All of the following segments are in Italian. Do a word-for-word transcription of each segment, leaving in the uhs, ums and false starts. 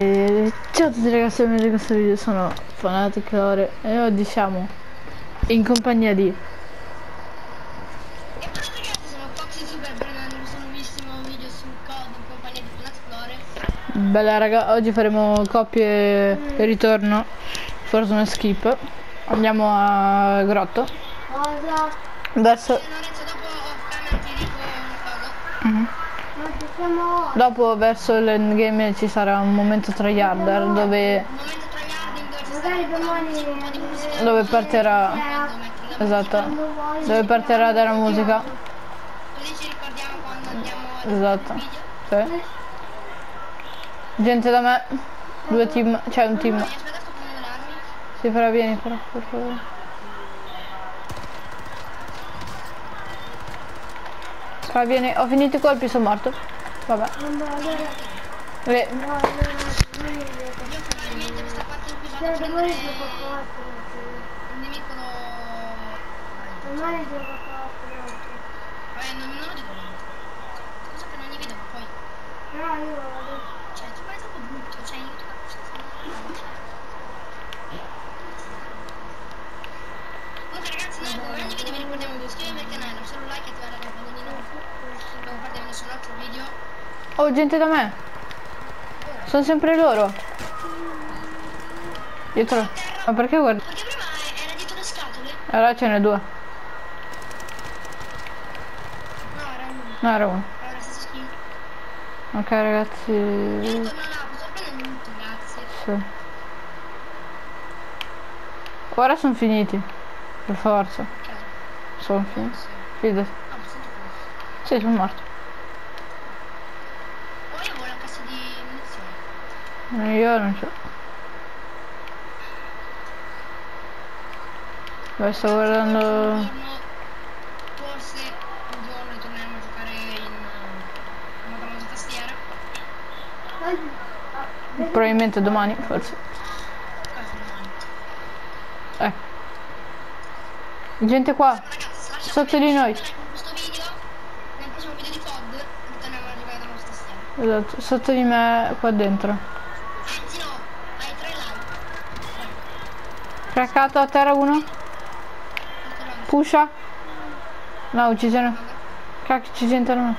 E ciao a tutti ragazzi, benvenuti in questo video, sono Fanatic Lore e oggi siamo in compagnia di... E ciao ragazzi, sono Foxy Super Bernardo, mi sono visto un nuovo video su C O D in compagnia di Fanatic Lore. Bella raga, oggi faremo coppie mm. e ritorno, forse una skip. Andiamo a Grotto. Cosa? Verso... Eh, Lorenzo, dopo off camera ti dico una cosa. Mm-hmm. Dopo verso l'endgame ci sarà un momento tryharder dove Un momento tryharding dove ci sarà un po' di musica. dove partirà esatto dove partirà dalla musica, così ci ricordiamo quando andiamo a esatto video. sì. Gente da me, due team, c'è un team. Aspetta, sto prendendo le armi. Si farà, vieni però per favore. Qua vieni, ho finito i colpi, sono morto. Vabbè. Eh. Io probabilmente questa parte in cui vado a prendere il nemico lo... Vabbè, non, non lo dico niente. Cosa che non gli vedo poi. Cioè, tu fai troppo brutto, cioè io tu comunque ragazzi, noi come ogni video vi ricordiamo di iscrivervi al canale, lasciare un like e attivare la campanellina dopo guardiamo nessun altro video. Oh, gente da me. Sono sempre loro. Dietro. Ma perché guarda? Perché prima era dietro le scatole? Allora ce n'è due. No, era uno. No, era uno. Era la stessa skin. Ok ragazzi. Io ritorno là, posso prendere tutto, grazie. Sì. Ora sono finiti. Per forza. Ok. Sono finiti. Fidati. Ah, ma sento cosa. Sì, sono morto. Poi io ho la cassa di munizioni. Io non c'ho. Dove sto guardando. Un giorno, forse un giorno ritorneremo a giocare in una famosa tastiera. Probabilmente domani, forse. Quasi domani. Ecco. Gente qua. Ragazzi, Sotto di noi. con questo video, nel prossimo video di C O D, ritorniamo a giocare nella nostra tastiera. Esatto, sotto di me qua dentro. Anzi no, hai tre live. Craccato a terra uno. Pusha. No, uccisione. Cacchio, ci sentono.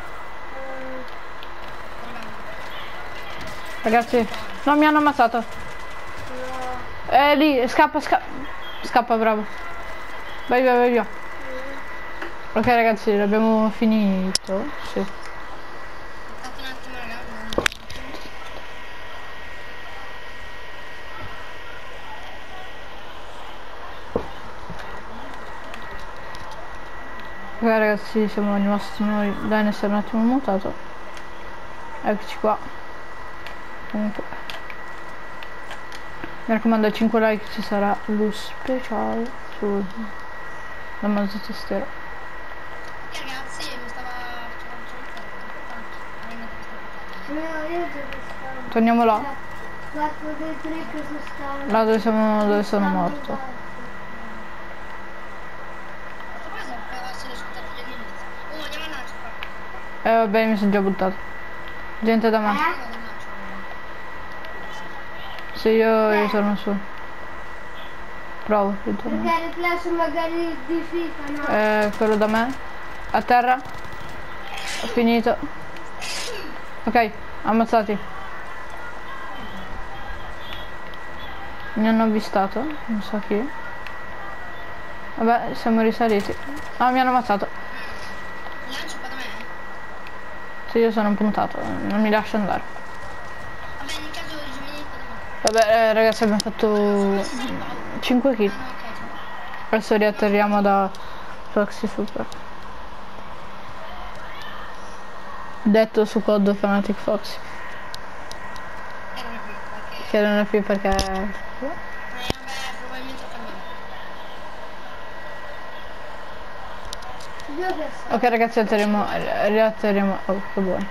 Ragazzi, no, mi hanno ammazzato. Eh, lì, scappa, scappa. Scappa, bravo. Vai via, vai via. Ok ragazzi, l'abbiamo finito. Sì. Aspettate un attimo ragazzi. Ok ragazzi, siamo rimasti noi. Dai, si è un attimo mutato. Eccoci qua. Comunque, mi raccomando, a cinque like ci sarà lo speciale sulla mazza tastiera. Ok ragazzi, mi stava Torniamo là. Là dove siamo, dove sono morto. Eh vabbè, mi sono già buttato. Gente da me. Se io, io sono su. Provo, ritorno. Perché il riflesso magari di FIFA, no? Eh, quello da me. A terra. Ho finito. Ok, ammazzati. Mi hanno avvistato, non so chi. Vabbè, siamo risaliti. Ah, mi hanno ammazzato. Lancio qua da me? Sì, io sono puntato, non mi lascio andare. Vabbè, nel caso di Gemini Vabbè, eh, ragazzi, abbiamo fatto cinque kill. Adesso riatterriamo da Foxy Super. Detto su C O D Fanatic Foxy. Che non è più perché... Eh, vabbè, probabilmente ho cambiato. Ok ragazzi, atterriamo, riatterriamo... Oh, che buono.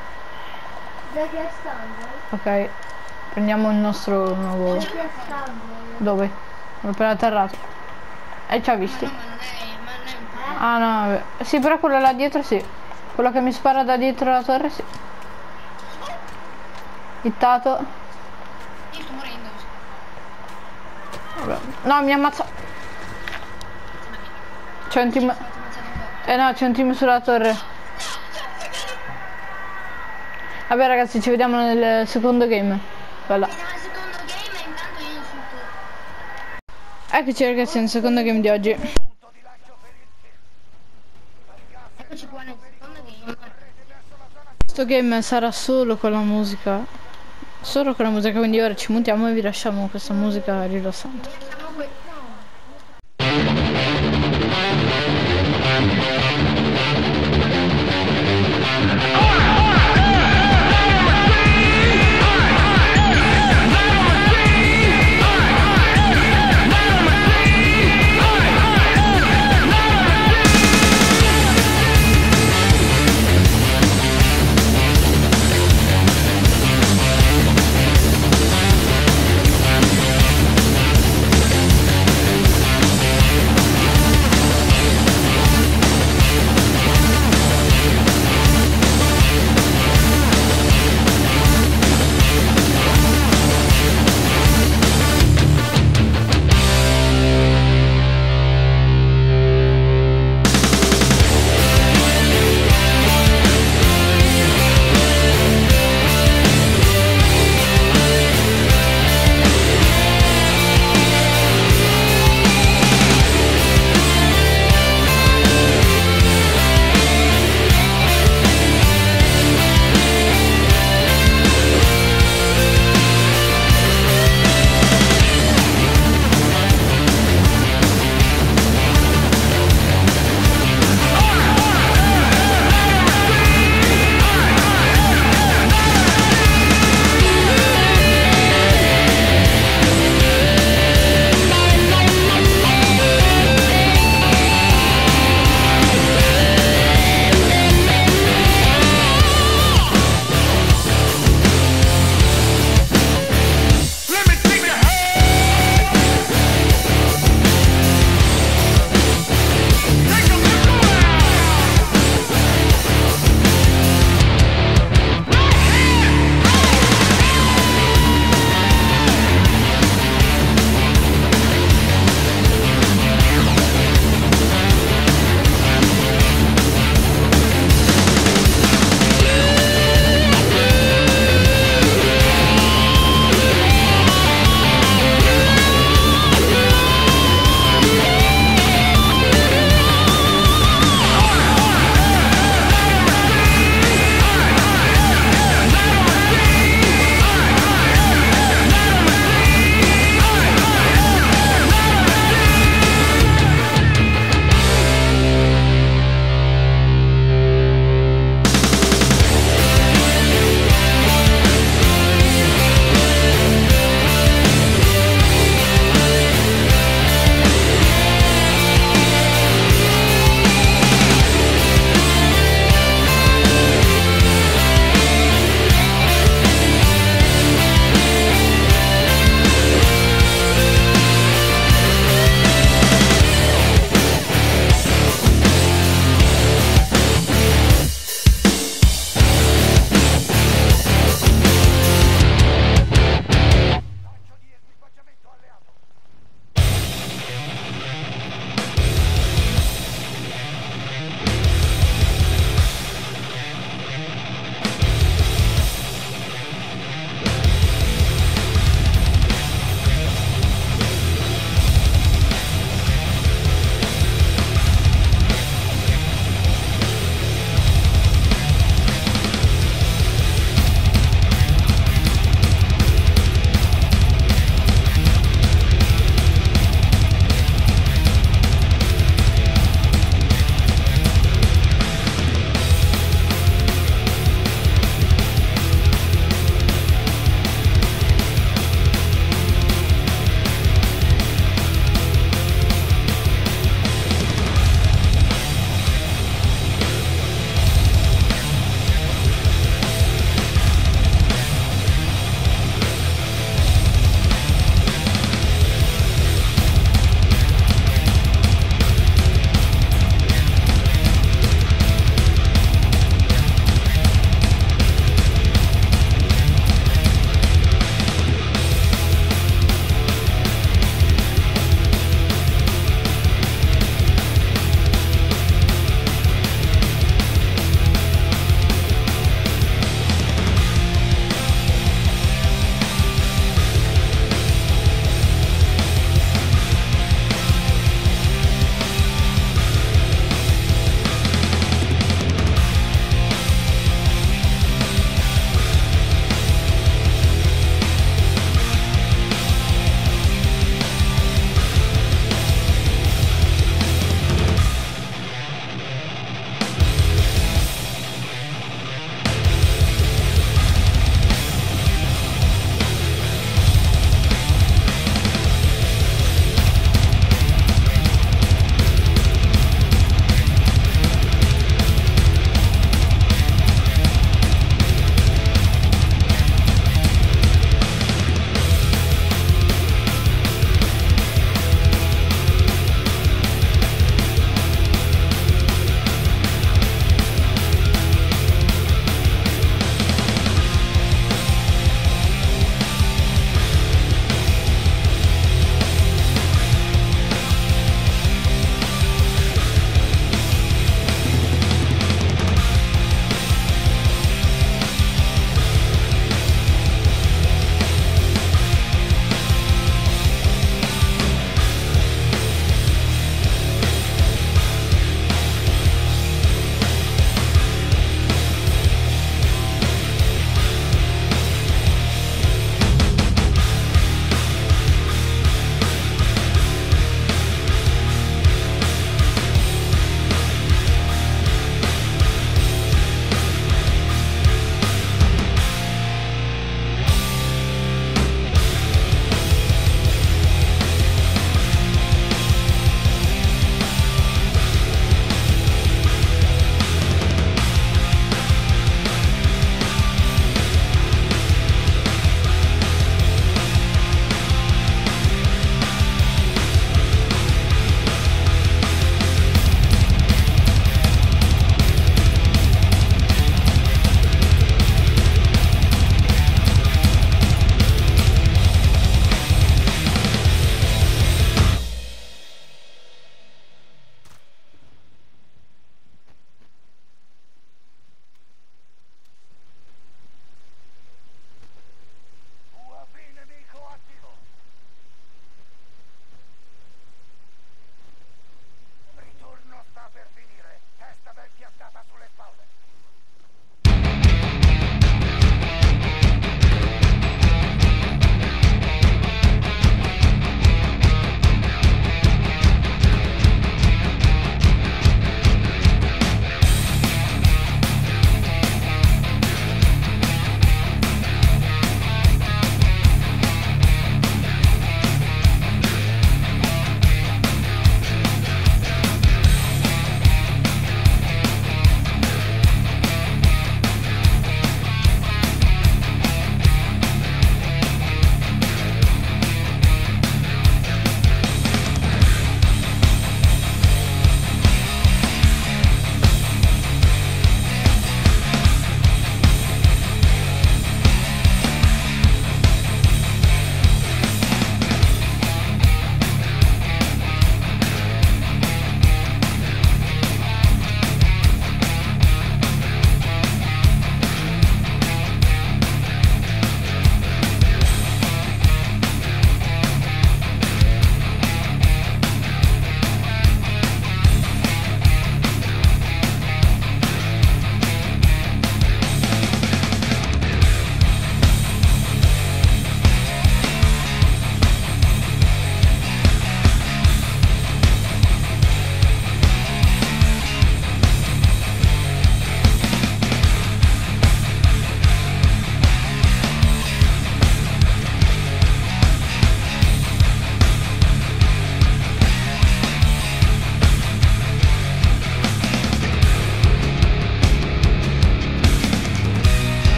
Ok, prendiamo il nostro nuovo... Dove? L'ho appena atterrato. E ci ha visti. No, ma non è, ma non è un po'. Ah no, vabbè. Sì, però quello là dietro sì. Quello che mi spara da dietro la torre sì. Hittato. Io sto morendo. Vabbè. No, mi ammazza. C'è un team. Eh no, c'è un team sulla torre. Vabbè ragazzi, ci vediamo nel secondo game. Bella. Siamo al secondo game e intanto io insulto. Eccoci ragazzi nel secondo game di oggi. Eccoci qua nel secondo game. Questo game sarà solo con la musica. Solo con la musica, quindi ora ci montiamo e vi lasciamo questa musica rilassante. Siamo qui.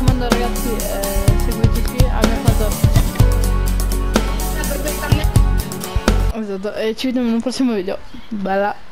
raccomando ragazzi, eh, seguiteci a mio fatto. Esatto, e ci vediamo in un prossimo video. Bella.